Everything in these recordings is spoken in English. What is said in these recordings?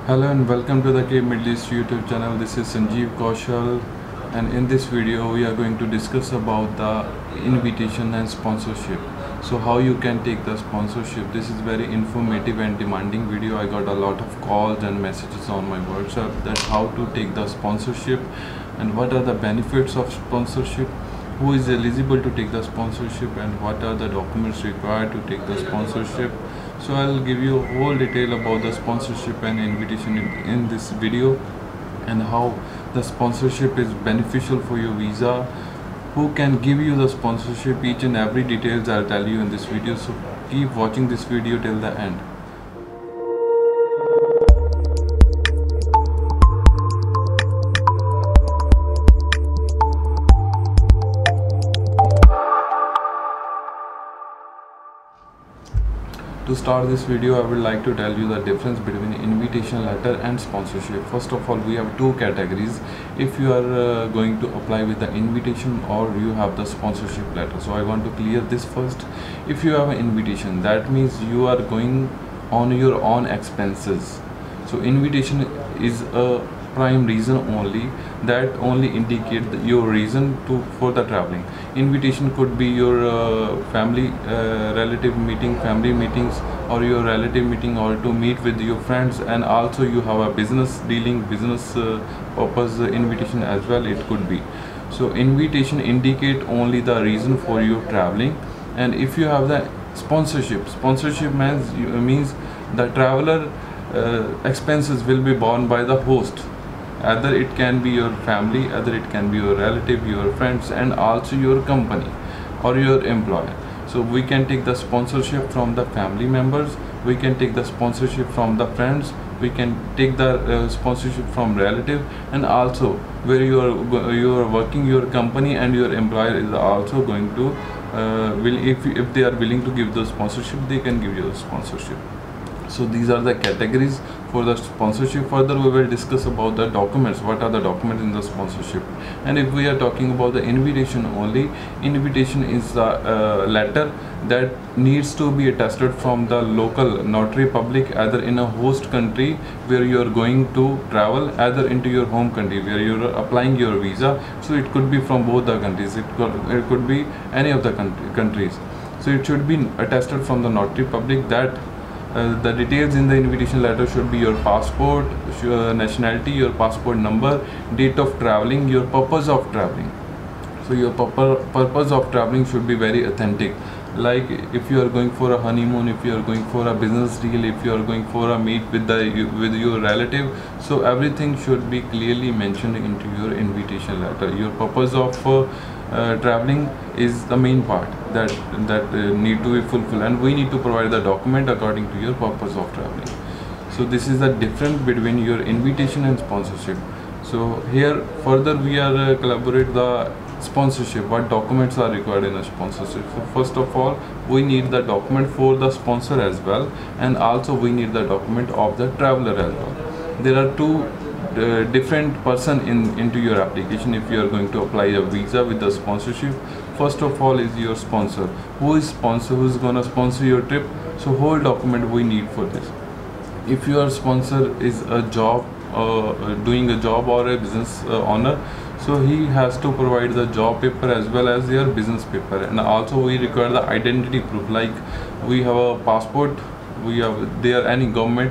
Hello and welcome to the Cape Middle East YouTube channel. This is Sanjeev Kaushal, and in this video we are going to discuss about the invitation and sponsorship. So how you can take the sponsorship. This is very informative and demanding video. I got a lot of calls and messages on my WhatsApp that how to take the sponsorship and what are the benefits of sponsorship, who is eligible to take the sponsorship, and what are the documents required to take the sponsorship. So I'll give you a whole detail about the sponsorship and invitation in this video, and how the sponsorship is beneficial for your visa, who can give you the sponsorship. Each and every details I'll tell you in this video, so keep watching this video till the end. To start this video, I would like to tell you the difference between invitation letter and sponsorship. First of all, we have two categories. If you are going to apply with the invitation, or you have the sponsorship letter. So I want to clear this first. If you have an invitation, that means you are going on your own expenses. So invitation is a prime reason only, that only indicate your reason for the traveling. Invitation could be your family relative meeting, family meetings, or your relative meeting, or to meet with your friends, and also you have a business dealing, business purpose invitation as well, it could be. So invitation indicate only the reason for your traveling. And if you have the sponsorship means the traveler expenses will be borne by the host. Either it can be your family, either it can be your relative, your friends, and also your company or your employer. So we can take the sponsorship from the family members, we can take the sponsorship from the friends, we can take the sponsorship from relative, and also where you are working, your company and your employer is also going to if they are willing to give the sponsorship, they can give you the sponsorship. So these are the categories for the sponsorship. Further we will discuss about the documents, what are the documents in the sponsorship. And if we are talking about the invitation only, invitation is a letter that needs to be attested from the local notary public, either in a host country where you are going to travel, either into your home country where you are applying your visa. So it could be from both the countries, it could be any of the countries. So it should be attested from the notary public that the details in the invitation letter should be your passport, nationality, your passport number, date of traveling, your purpose of traveling. So your purpose of traveling should be very authentic. Like if you are going for a honeymoon, if you are going for a business deal, if you are going for a meet with your relative, so everything should be clearly mentioned into your invitation letter. Your purpose of traveling is the main part that need to be fulfilled, and we need to provide the document according to your purpose of traveling. So this is the difference between your invitation and sponsorship. So here further we are collaborate the sponsorship, what documents are required in a sponsorship. So first of all, we need the document for the sponsor as well, and also we need the document of the traveler as well. There are two different person into your application if you are going to apply a visa with the sponsorship. First of all is your sponsor. Who is gonna sponsor your trip? So whole document we need for this. If your sponsor is a job doing a job or a business owner, so he has to provide the job paper as well as your business paper. And also we require the identity proof, like we have a passport, there any government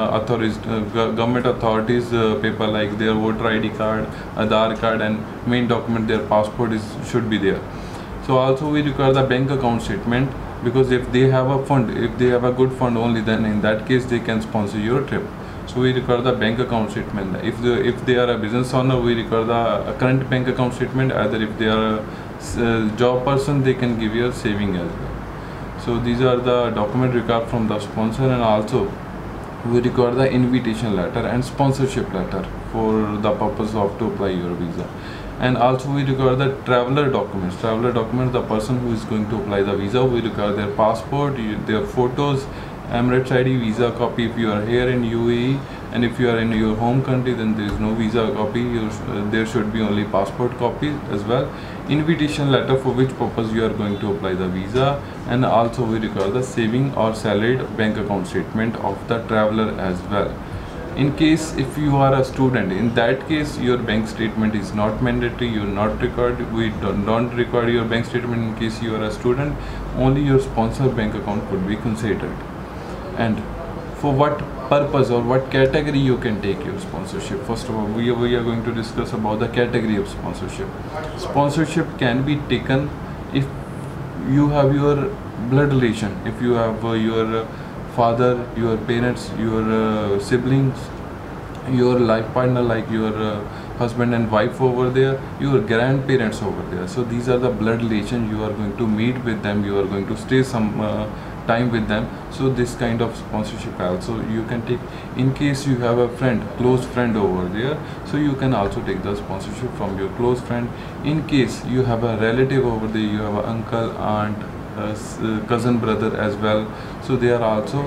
authorities paper, like their voter ID card, Aadhaar card, and main document their passport should be there. So also we require the bank account statement, because if they have a fund, if they have a good fund only, then in that case they can sponsor your trip. So we require the bank account statement. If they are a business owner, we require the current bank account statement. Either if they are a job person, they can give you a saving as well. So these are the document required from the sponsor. And also we require the invitation letter and sponsorship letter for the purpose of to apply your visa. And also we require the traveler documents. The person who is going to apply the visa, we require their passport, their photos, Emirates ID, visa copy if you are here in UAE, and if you are in your home country, then there is no visa copy. There should be only passport copy as well. Invitation letter for which purpose you are going to apply the visa, and also we require the saving or salaried bank account statement of the traveler as well. In case if you are a student, in that case your bank statement is not mandatory, you're not required, we don't require your bank statement. In case you are a student, only your sponsor bank account could be considered. And for what purpose or what category you can take your sponsorship? First of all, we are going to discuss about the category of sponsorship. Sponsorship can be taken if you have your blood relation, if you have your father, your parents, your siblings, your life partner, like your husband and wife over there, your grandparents over there. So these are the blood relations. You are going to meet with them, you are going to stay some time with them. So this kind of sponsorship also you can take. In case you have a friend, close friend over there, so you can also take the sponsorship from your close friend. In case you have a relative over there, you have an uncle, aunt, cousin, brother as well, so they are also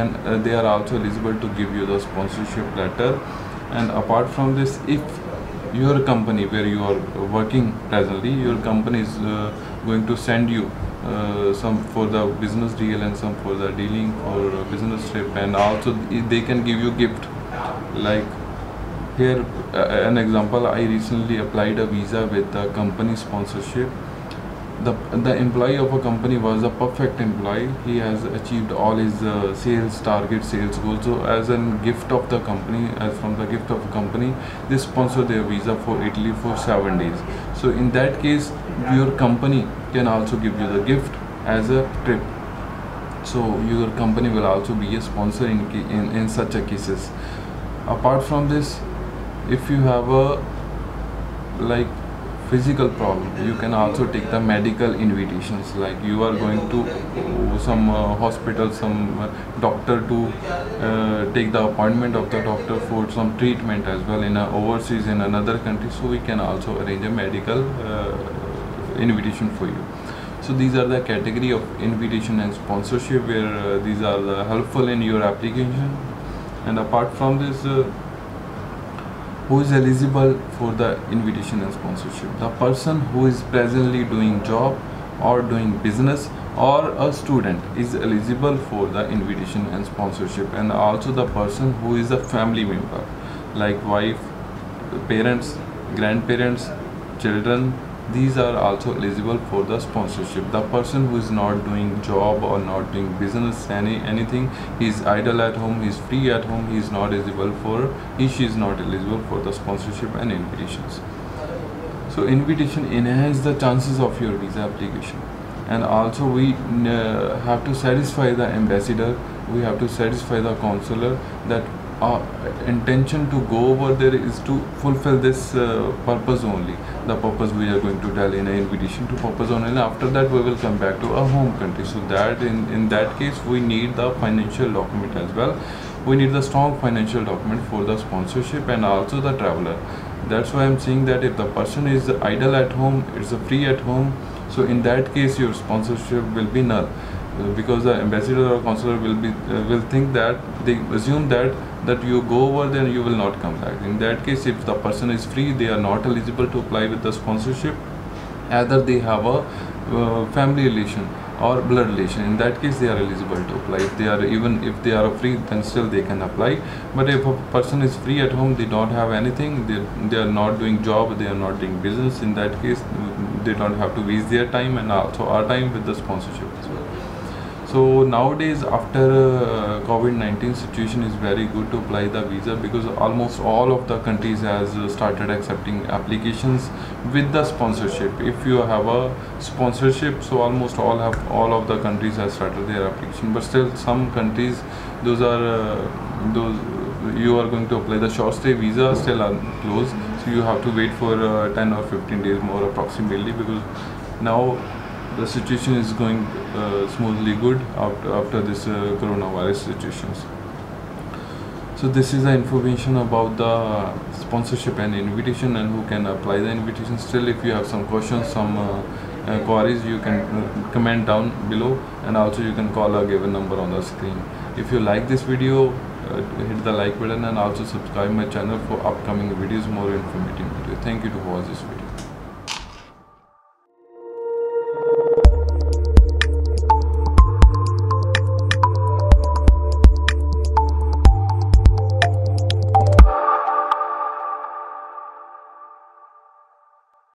eligible to give you the sponsorship letter. And apart from this, if your company where you are working presently, your company is going to send you some for the business deal and some for the dealing for business trip, and also they can give you gift. Like here an example, I recently applied a visa with the company sponsorship. The employee of a company was a perfect employee. He has achieved all his sales target, sales goals. So as a gift of the company, as from the gift of the company, they sponsor their visa for Italy for 7 days. So in that case, your company can also give you the gift as a trip. So your company will also be a sponsor in such a cases. Apart from this, if you have a like physical problem, you can also take the medical invitations. Like you are going to some hospital, some doctor to take the appointment of the doctor for some treatment as well in overseas in another country, so we can also arrange a medical invitation for you. So these are the category of invitation and sponsorship where these are helpful in your application. And apart from this, who is eligible for the invitation and sponsorship? The person who is presently doing job or doing business or a student is eligible for the invitation and sponsorship. And also the person who is a family member, like wife, parents, grandparents, children, these are also eligible for the sponsorship. The person who is not doing job or not doing business, anything, he is idle at home, he is free at home, he is not eligible for, she is not eligible for the sponsorship and invitations. So invitation enhance the chances of your visa application. And also we have to satisfy the ambassador, we have to satisfy the consular that our intention to go over there is to fulfill this purpose only. The purpose we are going to tell in an invitation to purpose only, and after that we will come back to our home country. So that in that case we need the financial document as well. We need the strong financial document for the sponsorship and also the traveler. That's why I'm saying that if the person is idle at home, it's a free at home, so in that case your sponsorship will be null, because the ambassador or consular will think that, they assume that you go over there and you will not come back. In that case, if the person is free, they are not eligible to apply with the sponsorship. Either they have a family relation or blood relation, in that case they are eligible to apply. If they are, even if they are free, then still they can apply. But if a person is free at home, they don't have anything, they are not doing job, they are not doing business, in that case they don't have to waste their time and also our time with the sponsorship as well. So nowadays, after COVID-19 situation, is very good to apply the visa, because almost all of the countries has started accepting applications with the sponsorship. If you have a sponsorship, so almost all of the countries have started their application. But still some countries, those you are going to apply the short stay visa, still are closed. So you have to wait for 10 or 15 days more approximately, because now the situation is going smoothly good after this coronavirus situations. So this is the information about the sponsorship and invitation and who can apply the invitation. Still, if you have some questions, some queries, you can comment down below, and also you can call a given number on the screen. If you like this video, hit the like button and also subscribe my channel for upcoming videos, more informative videos. Thank you to watch this video.